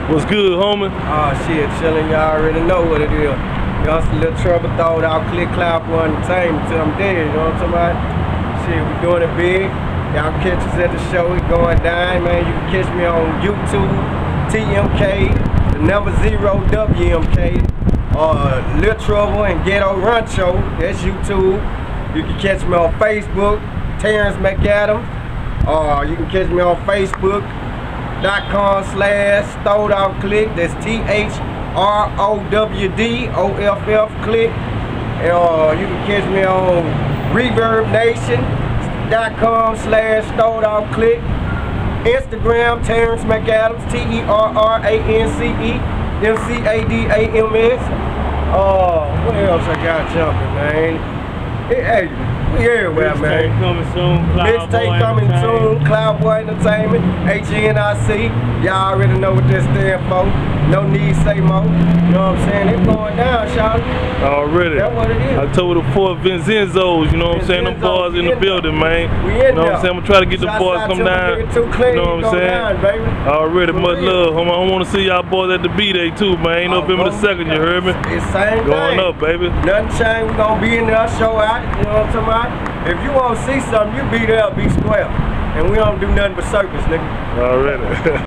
What's good, homie? Oh shit, chillin', y'all already know what it is. Youngster Little Trouble Throwed Out Click Cloud for entertainment till I'm dead, you know what I'm talking about? Shit, we doing it big. Y'all catch us at the show, it going down, man. You can catch me on YouTube, TMK, the number 0 WMK, Little Trouble and Ghetto Rancho, that's YouTube. You can catch me on Facebook, Terrence McAdams. You can catch me on Facebook.com/Throwed Out Click. That's THROWDOFF Click. And you can catch me on ReverbNation.com/Throwed Out Click. Instagram Terrence McAdams, TERRANCEMCADAMS. What else I got jumping, man? Hey, we everywhere, man. Mixtape coming soon, Cloudboy Entertainment, HNIC. Y'all already know what this stand for. No need to say more. You know what I'm saying? It's going down, Charlotte. Already. That's what it is. October the 4th, Vincenzo's, you know what I'm saying? Them boys in the building, man. We in You know what I'm saying? I'm gonna try to get the boys come down. You know what I'm saying? Already, much love. I want to see y'all boys at the B-Day too, man. Ain't November the 2nd, you heard me? It's same Going thing. up, baby. Nothing changed. We gonna be in there, show out. You know what I'm talking about? If you want to see something, you be there, be square. And we don't do nothing but circus, nigga. Already.